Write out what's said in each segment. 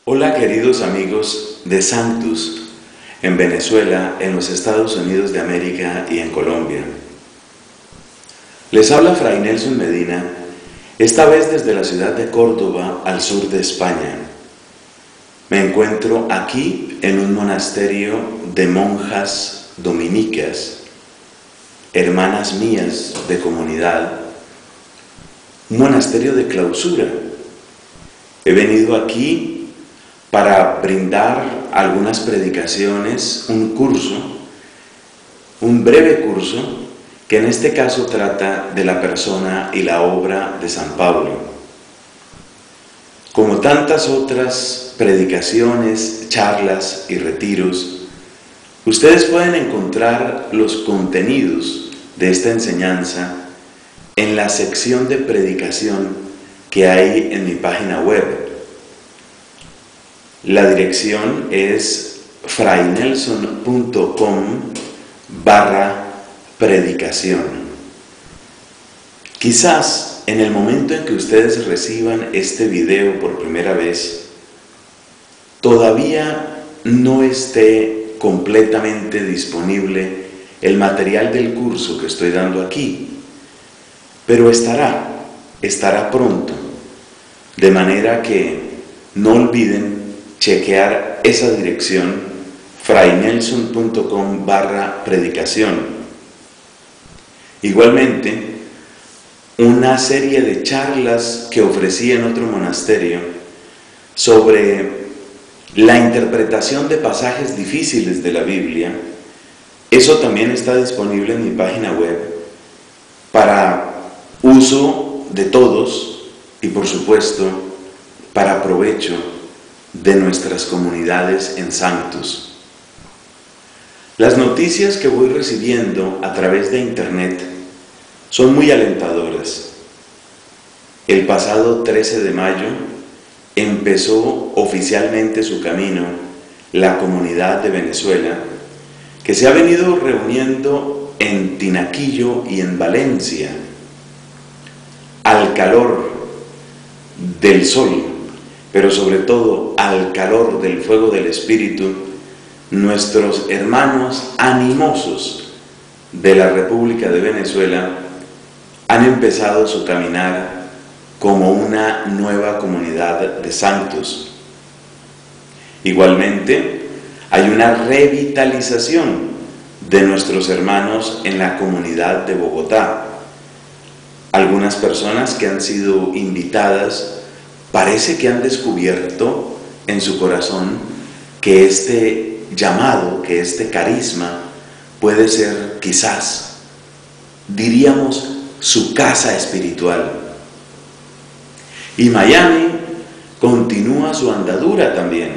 Hola queridos amigos de Sanctus, en Venezuela, en los Estados Unidos de América y en Colombia. Les habla Fray Nelson Medina, esta vez desde la ciudad de Córdoba, al sur de España. Me encuentro aquí en un monasterio de monjas dominicas, hermanas mías de comunidad, un monasterio de clausura. He venido aquí para brindar algunas predicaciones, un curso, un breve curso, que en este caso trata de la persona y la obra de San Pablo. Como tantas otras predicaciones, charlas y retiros, ustedes pueden encontrar los contenidos de esta enseñanza en la sección de predicación que hay en mi página web. La dirección es fraynelson.com/predicación. Quizás en el momento en que ustedes reciban este video por primera vez, todavía no esté completamente disponible el material del curso que estoy dando aquí, pero estará pronto, de manera que no olviden chequear esa dirección, fraynelson.com/predicación. Igualmente, una serie de charlas que ofrecí en otro monasterio sobre la interpretación de pasajes difíciles de la Biblia, eso también está disponible en mi página web para uso de todos y, por supuesto, para provecho de nuestras comunidades en Sanctus. Las noticias que voy recibiendo a través de internet son muy alentadoras. El pasado 13 de mayo empezó oficialmente su camino la comunidad de Venezuela, que se ha venido reuniendo en Tinaquillo y en Valencia, al calor del sol, pero sobre todo al calor del fuego del Espíritu. Nuestros hermanos animosos de la República de Venezuela han empezado su caminar como una nueva comunidad de santos. Igualmente, hay una revitalización de nuestros hermanos en la comunidad de Bogotá. Algunas personas que han sido invitadas parece que han descubierto en su corazón que este llamado, que este carisma puede ser, quizás, diríamos, su casa espiritual. Y Miami continúa su andadura también.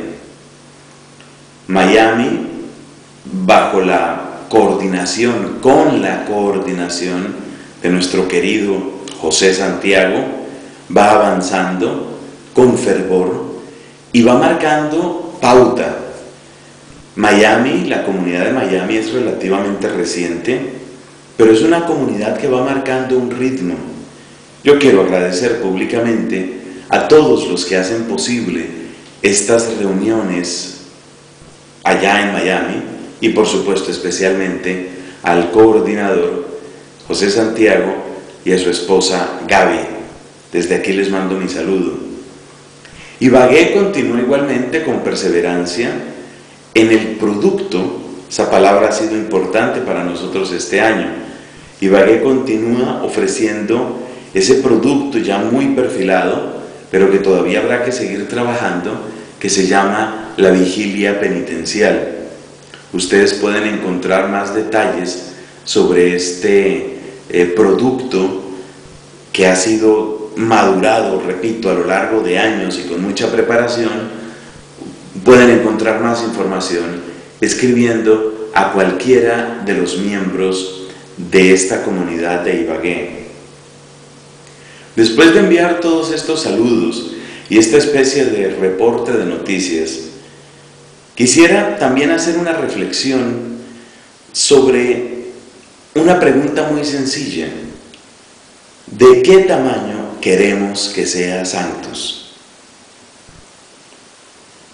Miami, bajo la coordinación, con la coordinación de nuestro querido José Santiago, va avanzando con fervor y va marcando pauta. Miami, la comunidad de Miami es relativamente reciente, pero es una comunidad que va marcando un ritmo. Yo quiero agradecer públicamente a todos los que hacen posible estas reuniones allá en Miami y, por supuesto, especialmente al coordinador José Santiago y a su esposa Gaby. Desde aquí les mando mi saludo. Ibagué continúa igualmente con perseverancia en el producto. Esa palabra ha sido importante para nosotros este año. Ibagué continúa ofreciendo ese producto ya muy perfilado, pero que todavía habrá que seguir trabajando, que se llama la vigilia penitencial. Ustedes pueden encontrar más detalles sobre este producto que ha sido madurado, repito, a lo largo de años y con mucha preparación. Pueden encontrar más información escribiendo a cualquiera de los miembros de esta comunidad de Ibagué. Después de enviar todos estos saludos y esta especie de reporte de noticias, quisiera también hacer una reflexión sobre una pregunta muy sencilla. ¿De qué tamaño queremos que sea Sanctus?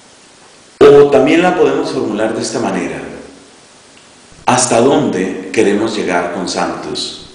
O también la podemos formular de esta manera: ¿hasta dónde queremos llegar con Sanctus?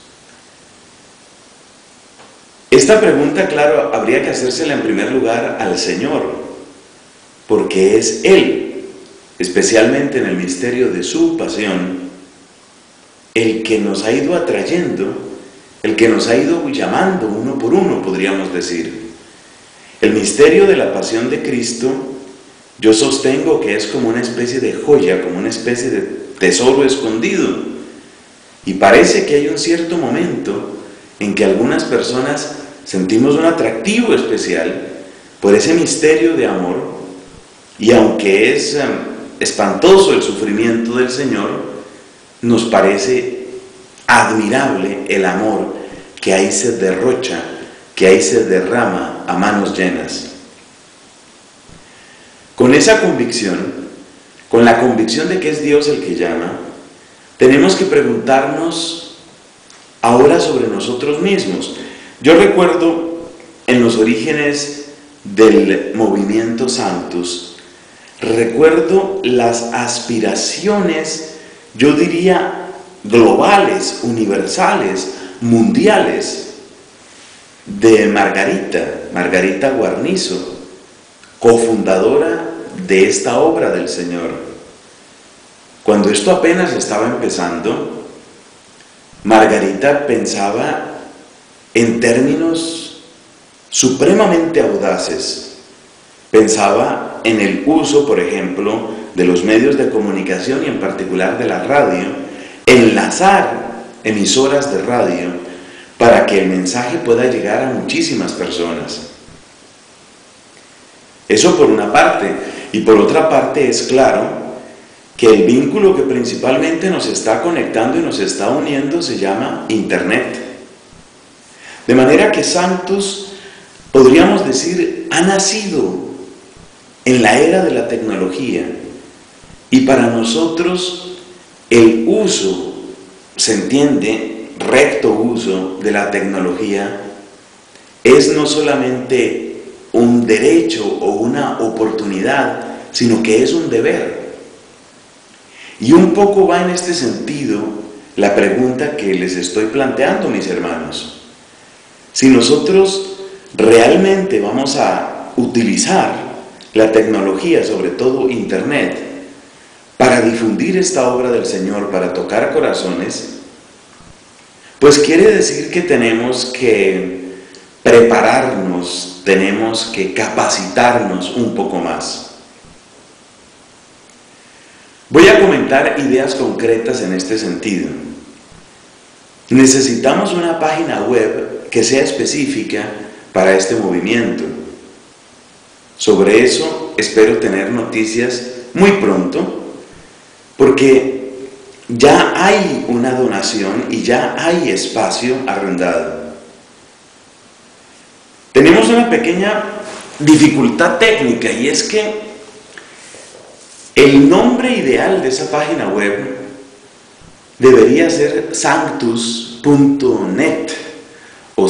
Esta pregunta, claro, habría que hacérsela en primer lugar al Señor, porque es Él, especialmente en el misterio de su pasión, el que nos ha ido atrayendo, el que nos ha ido llamando uno por uno, podríamos decir. El misterio de la pasión de Cristo, yo sostengo que es como una especie de joya, como una especie de tesoro escondido. Y parece que hay un cierto momento en que algunas personas sentimos un atractivo especial por ese misterio de amor, y aunque es espantoso el sufrimiento del Señor, nos parece admirable el amor que ahí se derrocha, que ahí se derrama a manos llenas. Con esa convicción, con la convicción de que es Dios el que llama, tenemos que preguntarnos ahora sobre nosotros mismos. Yo recuerdo en los orígenes del movimiento Sanctus, recuerdo las aspiraciones, yo diría globales, universales, mundiales, de Margarita Guarnizo, cofundadora de esta obra del Señor. Cuando esto apenas estaba empezando, Margarita pensaba en términos supremamente audaces. Pensaba en el uso, por ejemplo, de los medios de comunicación y en particular de la radio, enlazar emisoras de radio para que el mensaje pueda llegar a muchísimas personas. Eso por una parte. Y por otra parte es claro que el vínculo que principalmente nos está conectando y nos está uniendo se llama Internet. De manera que Sanctus, podríamos decir, ha nacido en la era de la tecnología, y para nosotros el uso, se entiende, recto uso de la tecnología, es no solamente un derecho o una oportunidad, sino que es un deber. Y un poco va en este sentido la pregunta que les estoy planteando, mis hermanos. Si nosotros realmente vamos a utilizar la tecnología, sobre todo Internet, para difundir esta obra del Señor, para tocar corazones, pues quiere decir que tenemos que prepararnos, tenemos que capacitarnos un poco más. Voy a comentar ideas concretas en este sentido. Necesitamos una página web que sea específica para este movimiento. Sobre eso espero tener noticias muy pronto, porque ya hay una donación y ya hay espacio arrendado. Tenemos una pequeña dificultad técnica, y es que el nombre ideal de esa página web debería ser sanctus.net o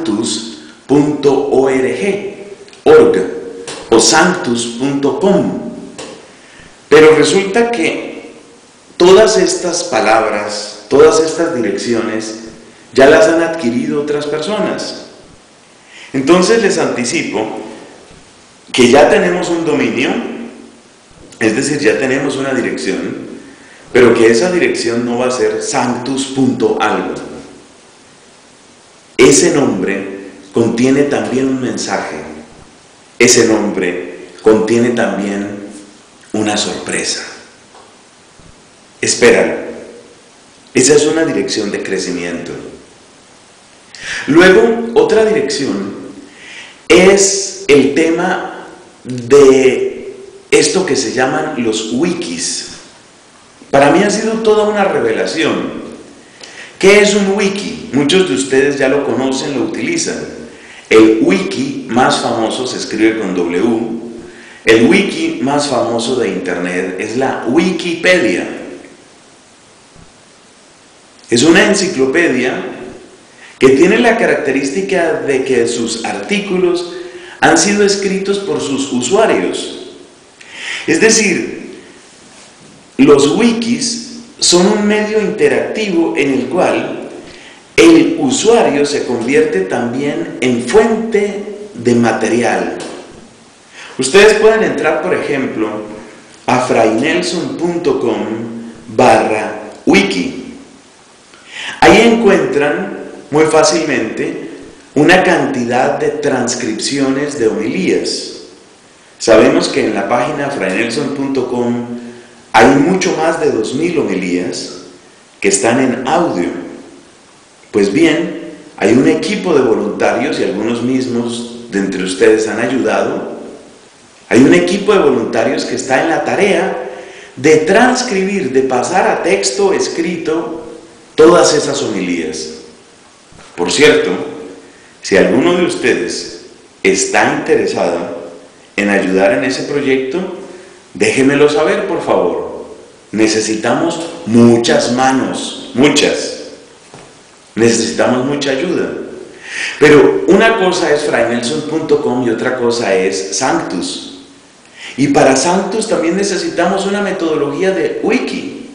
sanctus.org o sanctus.com, pero resulta que todas estas palabras, todas estas direcciones ya las han adquirido otras personas. Entonces les anticipo que ya tenemos un dominio, es decir, ya tenemos una dirección, pero que esa dirección no va a ser sanctus.algo. Ese nombre contiene también un mensaje. Ese nombre contiene también una sorpresa. Espéralo. Esa es una dirección de crecimiento. Luego, otra dirección es el tema de esto que se llaman los wikis. Para mí ha sido toda una revelación. ¿Qué es un wiki? Muchos de ustedes ya lo conocen, lo utilizan. El wiki más famoso se escribe con W. El wiki más famoso de Internet es la Wikipedia. Es una enciclopedia que tiene la característica de que sus artículos han sido escritos por sus usuarios. Es decir, los wikis son un medio interactivo en el cual el usuario se convierte también en fuente de material. Ustedes pueden entrar, por ejemplo, a fraynelson.com/wiki. Ahí encuentran muy fácilmente una cantidad de transcripciones de homilías. Sabemos que en la página fraynelson.com hay mucho más de 2000 homilías que están en audio. Pues bien, hay un equipo de voluntarios, y algunos mismos de entre ustedes han ayudado. Hay un equipo de voluntarios que está en la tarea de transcribir, de pasar a texto escrito todas esas homilías. Por cierto, si alguno de ustedes está interesado en ayudar en ese proyecto, déjenmelo saber, por favor. Necesitamos muchas manos, muchas. Necesitamos mucha ayuda. Pero una cosa es fraynelson.com y otra cosa es Sanctus. Y para Sanctus también necesitamos una metodología de wiki.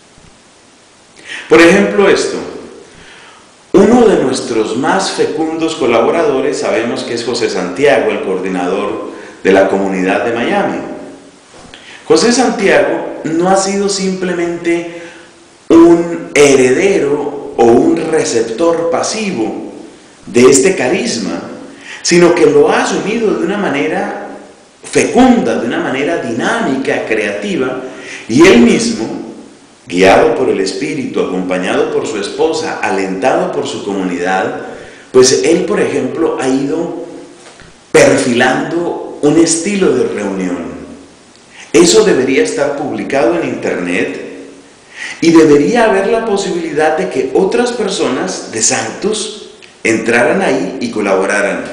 Por ejemplo, esto. Uno de nuestros más fecundos colaboradores, sabemos que es José Santiago, el coordinador de la comunidad de Miami. José Santiago no ha sido simplemente un heredero o un receptor pasivo de este carisma, sino que lo ha asumido de una manera fecunda, de una manera dinámica, creativa, y él mismo, guiado por el Espíritu, acompañado por su esposa, alentado por su comunidad, pues él, por ejemplo, ha ido perfilando un estilo de reunión. Eso debería estar publicado en internet y debería haber la posibilidad de que otras personas de Sanctus entraran ahí y colaboraran.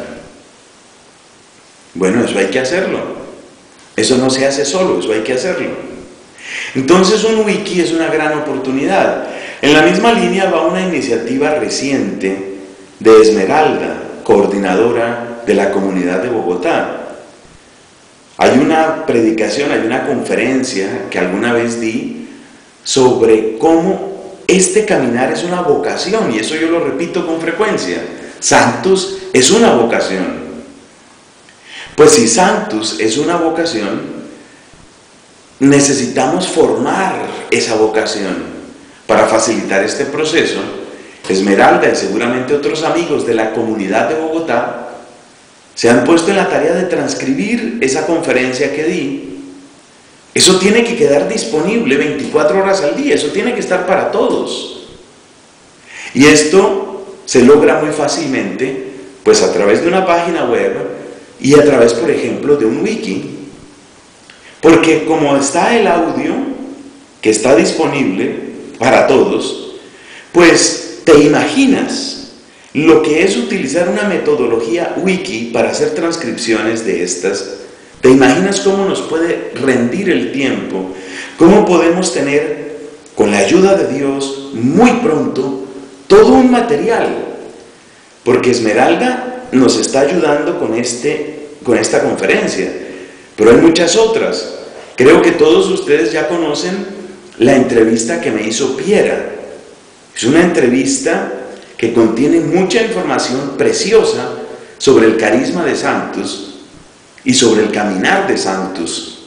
Bueno, eso hay que hacerlo. Eso no se hace solo, eso hay que hacerlo. Entonces un wiki es una gran oportunidad. En la misma línea va una iniciativa reciente de Esmeralda, coordinadora de la comunidad de Bogotá. Hay una predicación, hay una conferencia que alguna vez di sobre cómo este caminar es una vocación, y eso yo lo repito con frecuencia. Sanctus es una vocación. Pues si Sanctus es una vocación, necesitamos formar esa vocación. Para facilitar este proceso, Esmeralda y seguramente otros amigos de la comunidad de Bogotá se han puesto en la tarea de transcribir esa conferencia que di. Eso tiene que quedar disponible 24 horas al día, eso tiene que estar para todos. Y esto se logra muy fácilmente, pues a través de una página web y a través, por ejemplo, de un wiki. Porque como está el audio, que está disponible para todos, pues te imaginas lo que es utilizar una metodología wiki para hacer transcripciones de estas. ¿Te imaginas cómo nos puede rendir el tiempo? ¿Cómo podemos tener, con la ayuda de Dios, muy pronto, todo un material? Porque Esmeralda nos está ayudando con esta conferencia, pero hay muchas otras. Creo que todos ustedes ya conocen la entrevista que me hizo Piera. Es una entrevista que contiene mucha información preciosa sobre el carisma de Sanctus y sobre el caminar de Sanctus.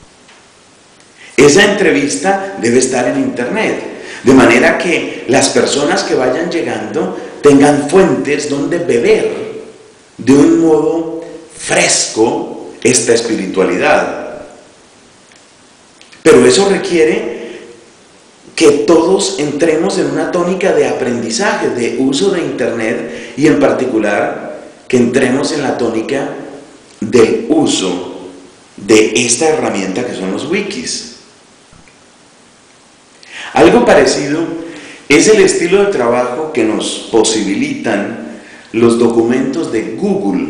Esa entrevista debe estar en internet, de manera que las personas que vayan llegando tengan fuentes donde beber de un modo fresco esta espiritualidad. Pero eso requiere que todos entremos en una tónica de aprendizaje, de uso de internet, y en particular que entremos en la tónica del uso de esta herramienta que son los wikis. Algo parecido es el estilo de trabajo que nos posibilitan los documentos de Google.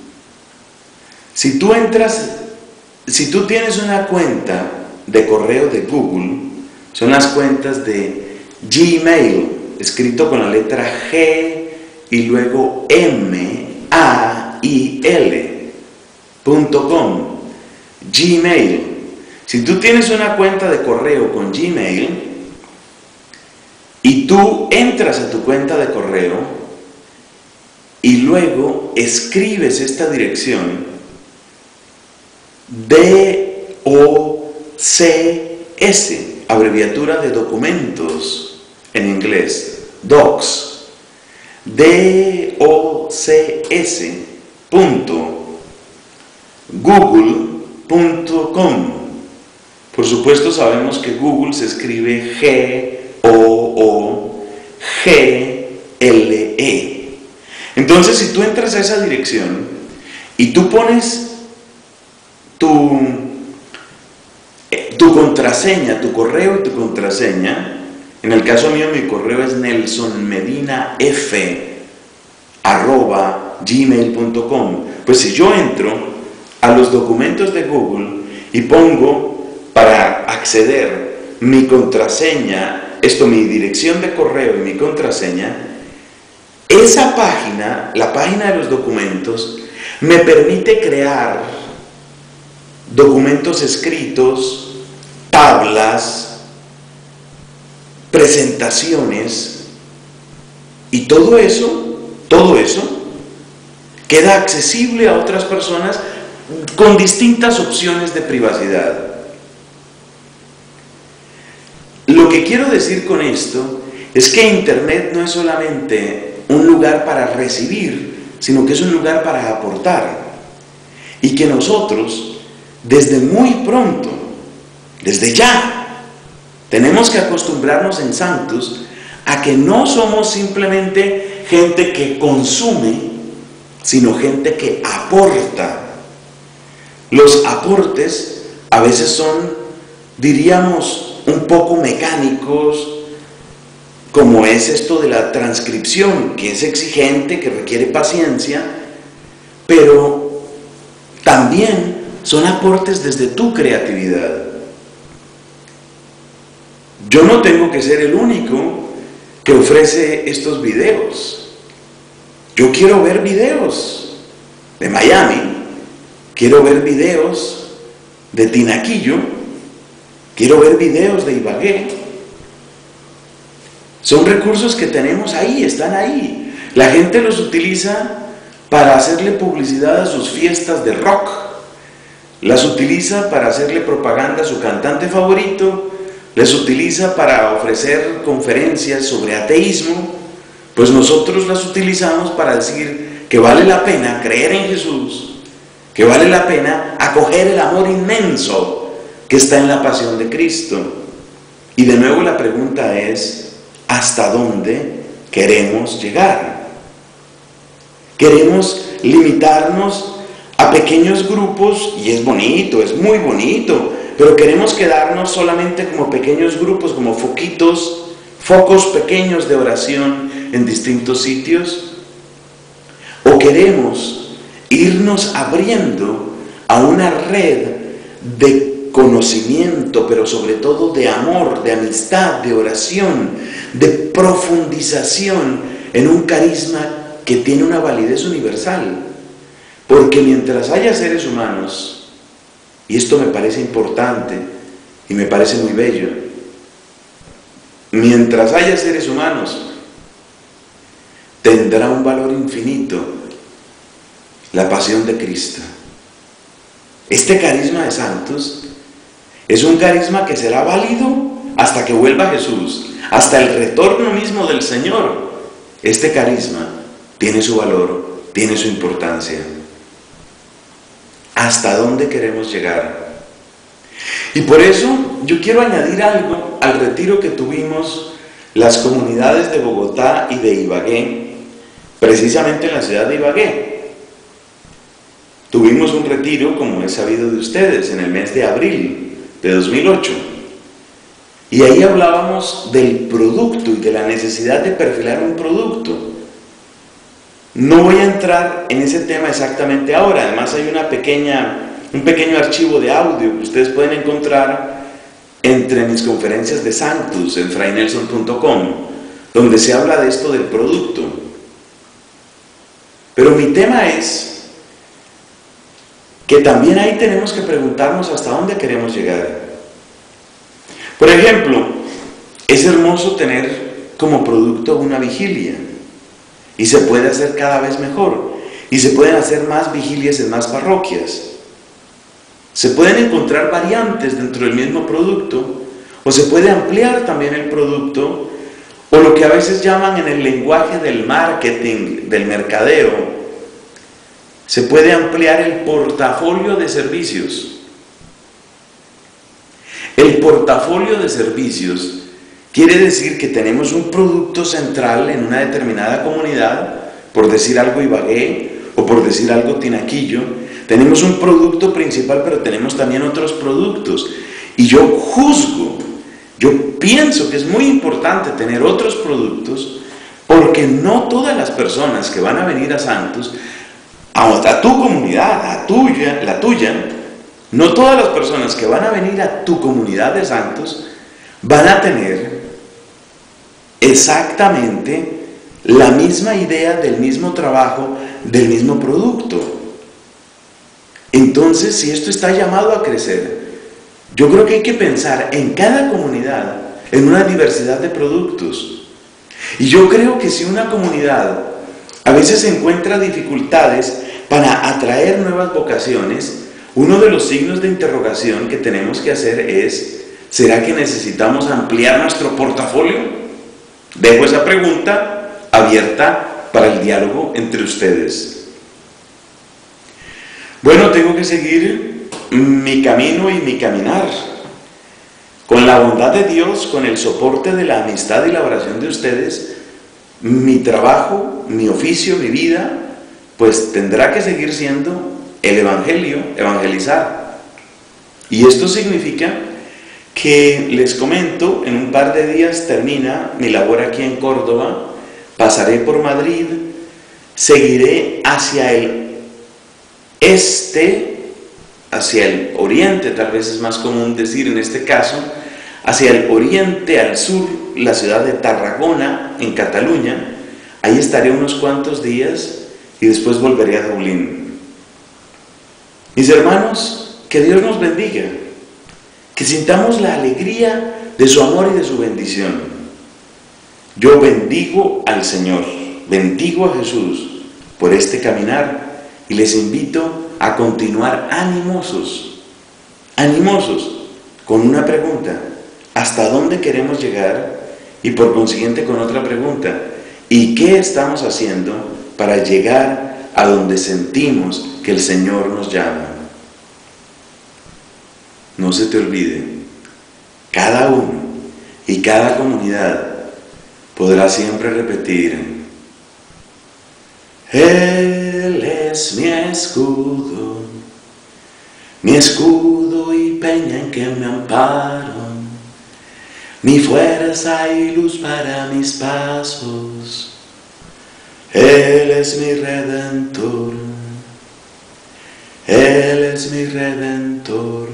Si tú tienes una cuenta de correo de Google, son las cuentas de Gmail, escrito con la letra G y luego mail.com, Gmail. Si tú tienes una cuenta de correo con Gmail y tú entras a tu cuenta de correo y luego escribes esta dirección DOCS, abreviatura de documentos en inglés, docs, docs.google.com. Por supuesto sabemos que Google se escribe Google. Entonces, si tú entras a esa dirección y tú pones tu contraseña, tu correo y tu contraseña, en el caso mío mi correo es nelsonmedinaf@gmail.com. Pues si yo entro a los documentos de Google y pongo para acceder mi contraseña, mi dirección de correo y mi contraseña, esa página, la página de los documentos, me permite crear documentos escritos, tablas, presentaciones, y todo eso queda accesible a otras personas con distintas opciones de privacidad. Lo que quiero decir con esto es que Internet no es solamente un lugar para recibir, sino que es un lugar para aportar. Y que nosotros, desde muy pronto, desde ya, tenemos que acostumbrarnos en Santos a que no somos simplemente gente que consume, sino gente que aporta. Los aportes a veces son, diríamos, un poco mecánicos, como es esto de la transcripción, que es exigente, que requiere paciencia, pero también son aportes desde tu creatividad. Yo no tengo que ser el único que ofrece estos videos. Yo quiero ver videos de Miami, quiero ver videos de Tinaquillo, quiero ver videos de Ibagué. Son recursos que tenemos ahí, están ahí. La gente los utiliza para hacerle publicidad a sus fiestas de rock. Las utiliza para hacerle propaganda a su cantante favorito. Les utiliza para ofrecer conferencias sobre ateísmo. Pues nosotros las utilizamos para decir que vale la pena creer en Jesús, que vale la pena acoger el amor inmenso que está en la pasión de Cristo. Y de nuevo la pregunta es, ¿hasta dónde queremos llegar? ¿Queremos limitarnos a pequeños grupos? Y es bonito, es muy bonito, pero queremos quedarnos solamente como pequeños grupos, como focos pequeños de oración en distintos sitios. ¿O queremos irnos abriendo a una red de conocimiento, pero sobre todo de amor, de amistad, de oración, de profundización en un carisma que tiene una validez universal? Porque mientras haya seres humanos, y esto me parece importante y me parece muy bello, mientras haya seres humanos, tendrá un valor infinito la pasión de Cristo. Este carisma de santos es un carisma que será válido hasta que vuelva Jesús, hasta el retorno mismo del Señor. Este carisma tiene su valor, tiene su importancia. ¿Hasta dónde queremos llegar? Y por eso yo quiero añadir algo al retiro que tuvimos las comunidades de Bogotá y de Ibagué, precisamente en la ciudad de Ibagué. Tuvimos un retiro, como es sabido de ustedes, en el mes de abril de 2008. Y ahí hablábamos del producto y de la necesidad de perfilar un producto. No voy a entrar en ese tema exactamente ahora. Además hay un pequeño archivo de audio que ustedes pueden encontrar entre mis conferencias de Sanctus en fraynelson.com, donde se habla de esto del producto. Pero mi tema es que también ahí tenemos que preguntarnos hasta dónde queremos llegar. Por ejemplo, es hermoso tener como producto una vigilia, y se puede hacer cada vez mejor, y se pueden hacer más vigilias en más parroquias. Se pueden encontrar variantes dentro del mismo producto, o se puede ampliar también el producto, o lo que a veces llaman en el lenguaje del marketing, del mercadeo, se puede ampliar el portafolio de servicios. El portafolio de servicios quiere decir que tenemos un producto central en una determinada comunidad, por decir algo Ibagué o por decir algo Tinaquillo. Tenemos un producto principal, pero tenemos también otros productos. Y yo pienso que es muy importante tener otros productos, porque no todas las personas que van a venir a Santos, a tu comunidad, la tuya, no todas las personas que van a venir a tu comunidad de Santos van a tener exactamente la misma idea del mismo trabajo, del mismo producto. Entonces, si esto está llamado a crecer, yo creo que hay que pensar en cada comunidad en una diversidad de productos. Y yo creo que si una comunidad a veces encuentra dificultades para atraer nuevas vocaciones, uno de los signos de interrogación que tenemos que hacer es: ¿será que necesitamos ampliar nuestro portafolio? Dejo esa pregunta abierta para el diálogo entre ustedes. Bueno, tengo que seguir mi camino y mi caminar. Con la bondad de Dios, con el soporte de la amistad y la oración de ustedes, mi trabajo, mi oficio, mi vida, pues tendrá que seguir siendo el Evangelio, evangelizar. Y esto significa que, les comento, en un par de días termina mi labor aquí en Córdoba, pasaré por Madrid, seguiré hacia el este, hacia el oriente, tal vez es más común decir en este caso, hacia el oriente, al sur, la ciudad de Tarragona, en Cataluña. Ahí estaré unos cuantos días y después volveré a Dublín. Mis hermanos, que Dios nos bendiga, que sintamos la alegría de su amor y de su bendición. Yo bendigo al Señor, bendigo a Jesús por este caminar y les invito a continuar animosos, con una pregunta: ¿hasta dónde queremos llegar? Y por consiguiente con otra pregunta: ¿y qué estamos haciendo para llegar a donde sentimos que el Señor nos llama? No se te olvide, cada uno y cada comunidad podrá siempre repetir: Él es mi escudo y peña en que me amparo, mi fuerza y luz para mis pasos. Él es mi Redentor, Él es mi Redentor.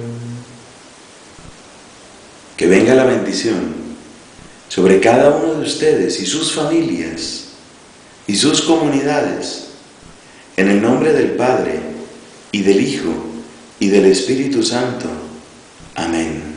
Que venga la bendición sobre cada uno de ustedes y sus familias y sus comunidades, en el nombre del Padre, y del Hijo, y del Espíritu Santo. Amén.